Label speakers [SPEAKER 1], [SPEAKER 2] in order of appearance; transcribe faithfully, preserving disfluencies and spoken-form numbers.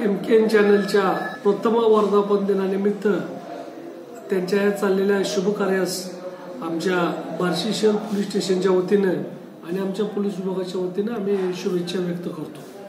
[SPEAKER 1] M के N चॅनलच्या प्रथम वर्धापन दिनानिमित्त त्यांच्या चाललेल्या शुभ कार्यास आमच्या बार्शी शहर पोलीस स्टेशनच्या वतीने आणि आमच्या पोलीस विभागाच्या वतीने आम्ही शुभेच्छा व्यक्त करतो।